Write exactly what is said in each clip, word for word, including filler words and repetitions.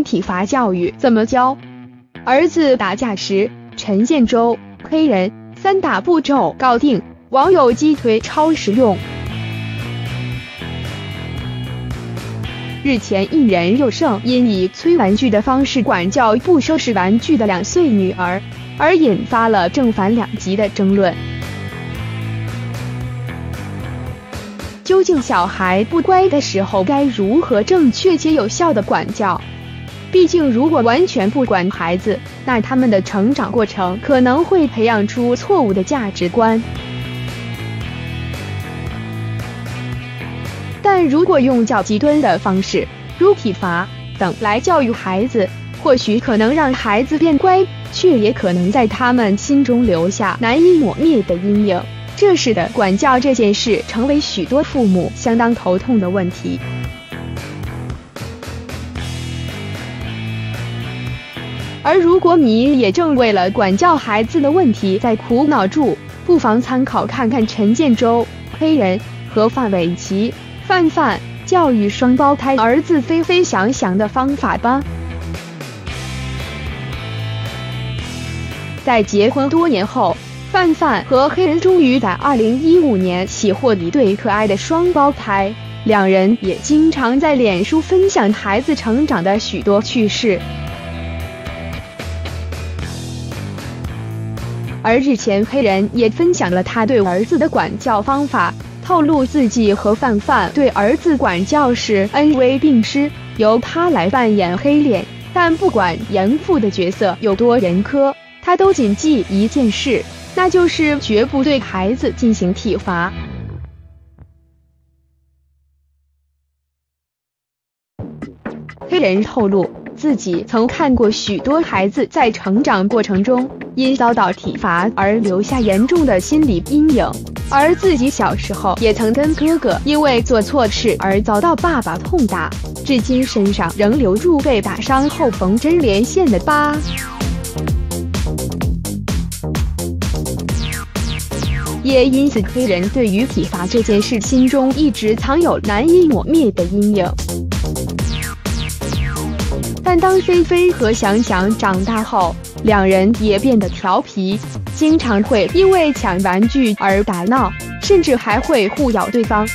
体罚教育怎么教？儿子打架时，陈建州黑人三大步骤搞定，网友激推超实用。日前，艺人佑胜因以催玩具的方式管教不收拾玩具的两岁女儿，而引发了正反两极的争论。究竟小孩不乖的时候该如何正确且有效的管教？毕竟，如果完全不管孩子，那他们的成长过程可能会培养出错误的价值观。但如果用较极端的方式，如体罚等来教育孩子，或许可能让孩子变乖，却也可能在他们心中留下难以抹灭的阴影。这使得管教这件事成为许多父母相当头痛的问题。而如果你也正为了管教孩子的问题在苦恼住，不妨参考看看陈建州黑人和范玮琪范范教育双胞胎儿子飞飞翔翔的方法吧。在结婚多年后，范范和黑人终于在二零一五年喜获一对可爱的双胞胎，两人也经常在脸书分享孩子成长的许多趣事。而日前，黑人也分享了他对儿子的管教方法，透露自己和范范对儿子管教时恩威并施，由他来扮演黑脸，但不管严父的角色有多严苛，他都谨记一件事，那就是绝不对孩子进行体罚。黑人透露，自己曾看过许多孩子在成长过程中因遭到体罚而留下严重的心理阴影，而自己小时候也曾跟哥哥因为做错事而遭到爸爸痛打，至今身上仍留住被打伤后缝针连线的疤。也因此，黑人对于体罚这件事心中一直藏有难以抹灭的阴影。但当飞飞和翔翔长大后，两人也变得调皮，经常会因为抢玩具而打闹，甚至还会互咬对方。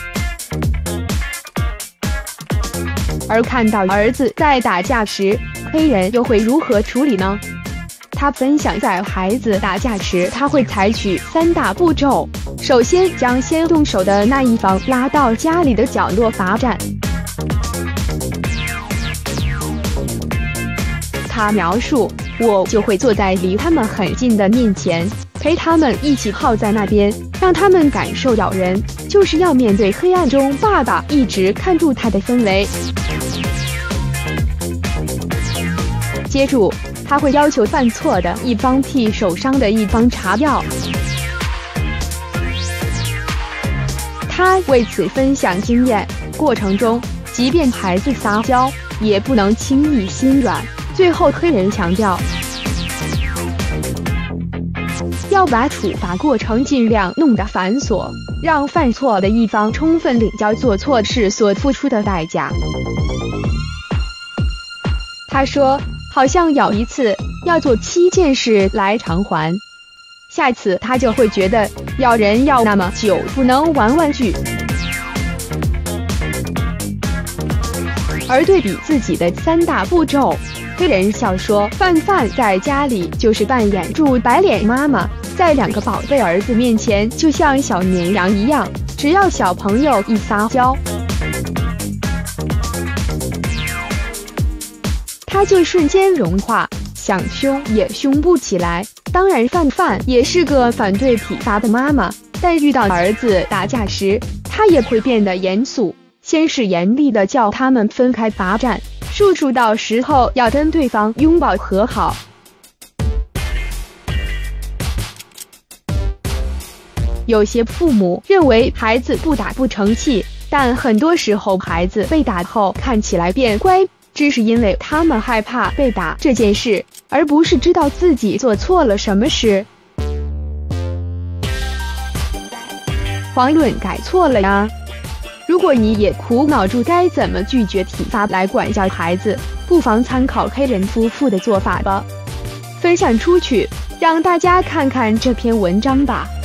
而看到儿子在打架时，黑人又会如何处理呢？他分享，在孩子打架时，他会采取三大步骤。首先，将先动手的那一方拉到家里的角落罚站。他描述，我就会坐在离他们很近的面前，陪他们一起靠在那边，让他们感受咬人，就是要面对黑暗中爸爸一直看住他的氛围。接着，他会要求犯错的一方替受伤的一方擦药。他为此分享经验，过程中即便孩子撒娇，也不能轻易心软。最后，黑人强调，要把处罚过程尽量弄得繁琐，让犯错的一方充分领教做错事所付出的代价。他说，好像咬一次要做七件事来偿还，下次他就会觉得咬人要那么久不能玩玩具。而对比自己的三大步骤，黑人笑说，范范在家里就是扮演住白脸妈妈，在两个宝贝儿子面前就像小绵羊一样，只要小朋友一撒娇，他就瞬间融化，想凶也凶不起来。当然，范范也是个反对体罚的妈妈，但遇到儿子打架时，她也会变得严肃，先是严厉的叫他们分开罚站，数数到十后要跟对方拥抱和好。有些父母认为孩子不打不成器，但很多时候孩子被打后看起来变乖，只是因为他们害怕被打这件事，而不是知道自己做错了什么事。遑论改错了呀。如果你也苦恼住该怎么拒绝体罚来管教孩子， 不妨参考黑人夫妇的做法吧，分享出去，让大家看看这篇文章吧。